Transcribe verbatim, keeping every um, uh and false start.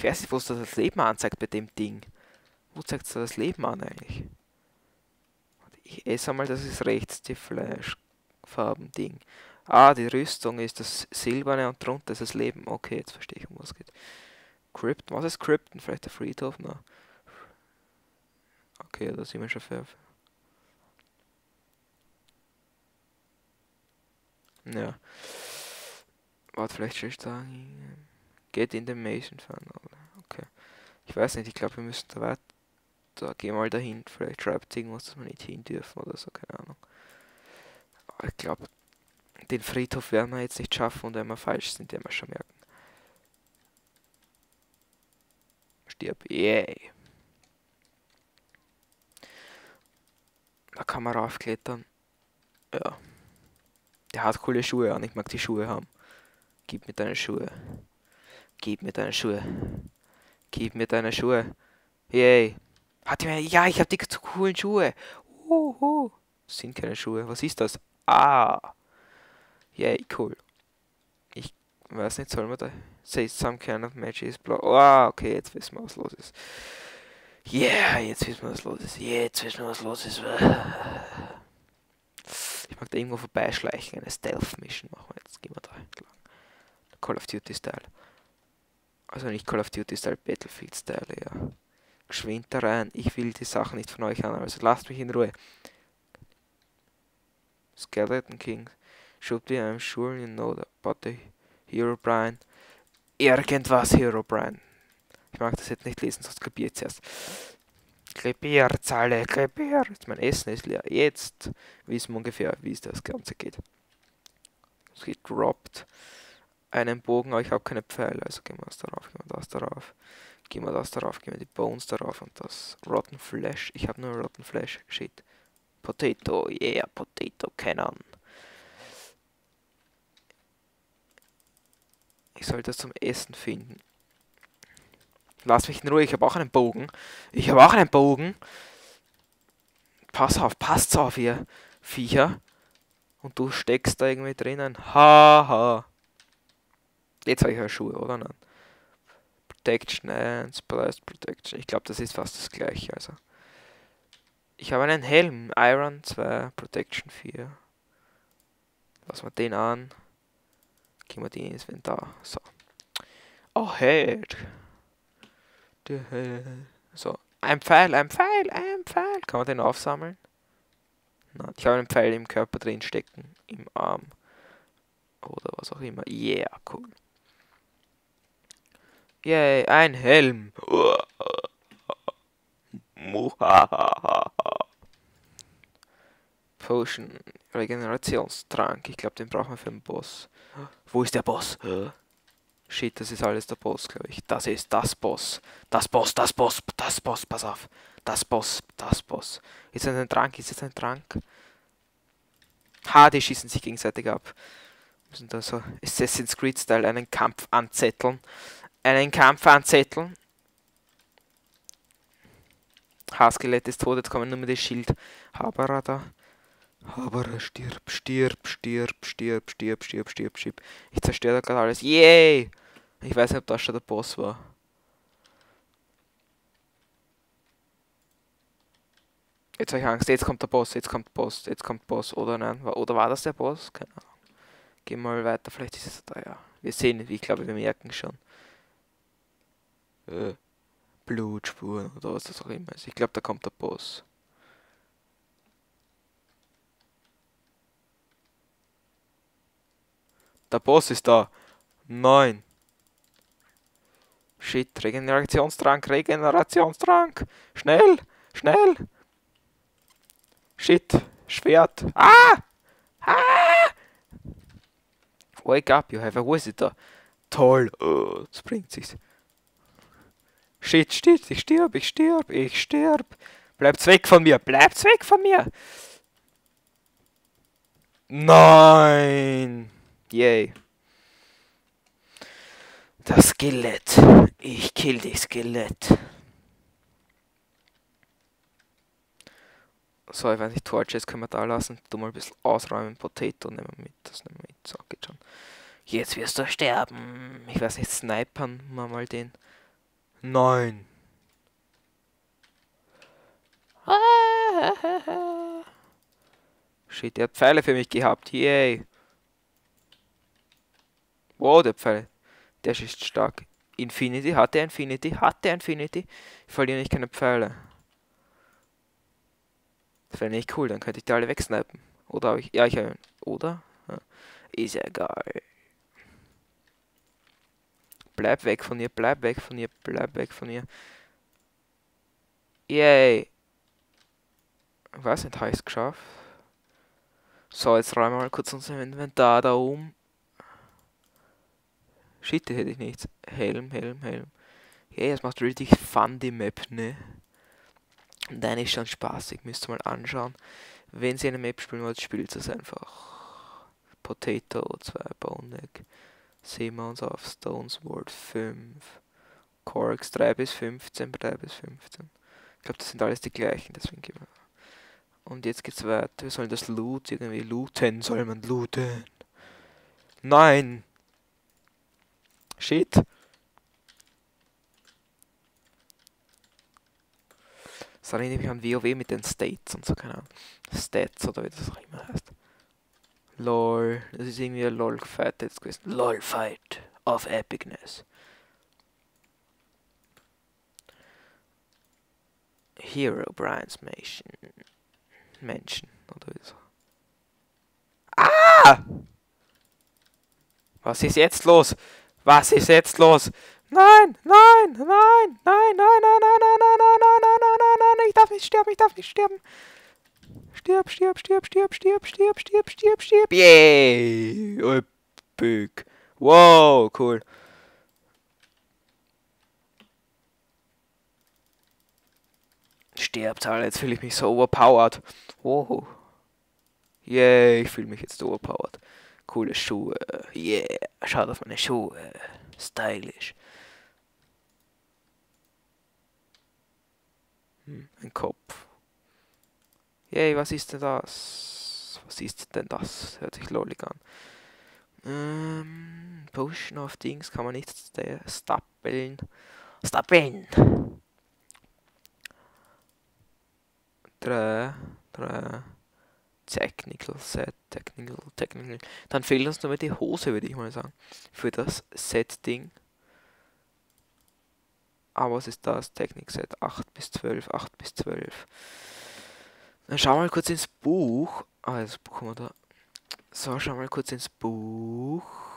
Ich weiß nicht, wo es das Leben anzeigt bei dem Ding. Wo zeigt es das Leben an eigentlich? Ich esse einmal, das ist rechts, die Fleischfarben-Ding. Ah, die Rüstung ist das Silberne und drunter ist das Leben. Okay, jetzt verstehe ich, um was es geht. Krypton, was ist Krypton? Vielleicht der Friedhof? Na. Okay, da sind wir schon für. Ja. Warte, vielleicht soll ich sagen. Get in the Mason Funnel. Okay. Ich weiß nicht, ich glaube, wir müssen da weiter. Da geh mal dahin. Vielleicht schreibt irgendwas, dass wir nicht hin dürfen oder so, keine Ahnung. Aber ich glaube, den Friedhof werden wir jetzt nicht schaffen und wenn wir falsch sind, werden wir schon merken. Stirb. Yay. Da kann man raufklettern. Ja. Der hat coole Schuhe an. Ich mag die Schuhe haben. Gib mir deine Schuhe. Gib mir deine Schuhe. Gib mir deine Schuhe. Yay. Hat die mir. Ja, ich habe die coolen Schuhe. Uhu. Das sind keine Schuhe. Was ist das? Ah. Yay, cool. Ich weiß nicht, soll man da. Say some kind of magic is blau. Ah, okay, jetzt wissen wir, was los ist. Yeah, jetzt wissen wir, was los ist. Jetzt wissen wir, was los ist. Ich mag da irgendwo vorbeischleichen. Eine Stealth-Mission machen wir jetzt. Gehen wir da entlang. Call of Duty-Style. Also nicht Call of Duty-Style, Battlefield-Style, ja. Geschwind da rein. Ich will die Sachen nicht von euch an, also lasst mich in Ruhe. Skeleton King. Should be, I'm sure you know about the Herobrine. Irgendwas Herobrine. Ich mag das jetzt nicht lesen, sonst kapiert es erst. Krepiert, alle, krepiert. Mein Essen ist leer. Jetzt wissen wir ungefähr, wie es das Ganze geht. Es geht droppt einen Bogen, aber ich habe keine Pfeile, also gehen wir das darauf, gehen wir das darauf, gehen wir das darauf, gehen wir die Bones darauf und das Rotten Flesh. Ich habe nur Rotten Flesh. Shit. Potato, yeah, Potato Cannon. Ich sollte das zum Essen finden. Lass mich in Ruhe, ich habe auch einen Bogen. Ich habe auch einen Bogen. Pass auf, passt auf, ihr Viecher. Und du steckst da irgendwie drinnen. Haha. Ha. Jetzt habe ich ja Schuhe, oder? Nein. Protection and Blast Protection. Ich glaube, das ist fast das gleiche. Also. Ich habe einen Helm. Iron zwei, Protection vier. Lassen wir den an. Gehen wir den ins Inventar. So. Oh, Head. So. Ein Pfeil, ein Pfeil, ein Pfeil. Kann man den aufsammeln? Nein, ich habe einen Pfeil im Körper drin stecken. Im Arm. Oder was auch immer. Yeah, cool. Yay, ein Helm. Potion, Regenerationstrank. Ich glaube, den brauchen wir für den Boss. Wo ist der Boss? Shit, das ist alles der Boss, glaube ich. Das ist das Boss. Das Boss, das Boss, das Boss, pass auf. Das Boss, das Boss. Ist das ein Trank? Ist das ein Trank? Ha, die schießen sich gegenseitig ab. Müssen da so Assassin's Creed-Style einen Kampf anzetteln. Einen Kampf anzetteln. Haarskelett ist tot, jetzt kommen nur mehr die Schildhaberer da. Haberer, stirb, stirb, stirb, stirb, stirb, stirb, stirb, stirb. Ich zerstöre da gerade alles. Yay! Ich weiß nicht, ob das schon der Boss war. Jetzt habe ich Angst, jetzt kommt der Boss, jetzt kommt der Boss, jetzt kommt der Boss. Oder nein, oder war das der Boss? Keine Ahnung. Gehen wir mal weiter, vielleicht ist es da, ja. Wir sehen, ich glaube, wir merken schon. Äh, Blutspuren oder was das auch immer ist. Ich glaube, da kommt der Boss. Der Boss ist da. Nein. Shit, Regenerationstrank, Regenerationstrank. Schnell, schnell. Shit, Schwert. Ah! Ah! Wake up, you have a visitor. Toll. Oh, das bringt sich's. Shit, shit, ich stirb, ich stirb, ich stirb. Bleibt's weg von mir, bleibt's weg von mir. Nein. Yay. Das Skelett. Ich kill die Skelett. So, ich weiß nicht, Torches können wir da lassen. Du mal ein bisschen ausräumen. Potato nehmen wir mit. Das nehmen wir mit. So, geht schon. Jetzt wirst du sterben. Ich weiß nicht, snipern wir mal den. Nein. Shit, der hat Pfeile für mich gehabt. Yay. Wow, der Pfeil. Der ist stark. Infinity, hat er Infinity, hat er Infinity. Ich verliere nicht keine Pfeile. Das wäre nicht cool, dann könnte ich die alle wegsnipen. Oder habe ich. Ja, ich habe. Oder? Ja. Ist ja egal. Bleib weg von ihr, bleib weg von ihr, bleib weg von ihr. Yay. Ich weiß nicht, habe ich es geschafft? So, jetzt räumen wir mal kurz unser Inventar da um. Shit, da hätte ich nichts. Helm, Helm, Helm. Hey, das macht richtig fun, die Map, ne? Und eine ist schon spaßig, müsst ihr mal anschauen. Wenn ihr eine Map spielen wollt, spielt es einfach. Potato zwei, Bone Egg. Sehen wir uns auf Stones World fünf. Corks drei bis fünfzehn, drei bis fünfzehn. Ich glaube, das sind alles die gleichen, deswegen gehen wir. Und jetzt geht's weiter. Wir sollen das Loot irgendwie looten. Soll man looten? Nein! Shit! Das erinnert mich an WoW mit den States und so, keine Ahnung. Stats oder wie das auch immer heißt. LOL. Das ist irgendwie ein LOL-Fight jetzt gewesen. LOL-Fight of Epicness. Hero Brian's Mansion. Menschen, oder wie so. Ah! Was ist jetzt los? Was ist jetzt los? Nein, nein, nein, nein, nein, nein, nein, nein, nein, nein, nein, nein, nein, nein, nein, nein, ich darf nicht sterben, ich darf nicht sterben. Stirb, stirb, stirb, stirb, stirb, stirb, stirb, stirb, stirb. Yay! Epic. Wow, cool. Stirbt alle, jetzt fühle ich mich so overpowered. Wow. Yay, ich fühle mich jetzt overpowered. Coole Schuhe. Yeah, schaut auf meine Schuhe. Stylisch. Hm, ein Kopf. Yay, was ist denn das? Was ist denn das? Hört sich lollig an. Ähm, Potion of Dings kann man nicht stapeln. Stapeln! Drei, drei. Technical Set, Technical, Technical. Dann fehlt uns nur die Hose, würde ich mal sagen. Für das Set-Ding. Aber was ist das? Technik Set acht bis zwölf, acht bis zwölf. Dann schauen wir mal kurz ins Buch. Ah, das Buch haben wir da. So, schauen wir mal kurz ins Buch.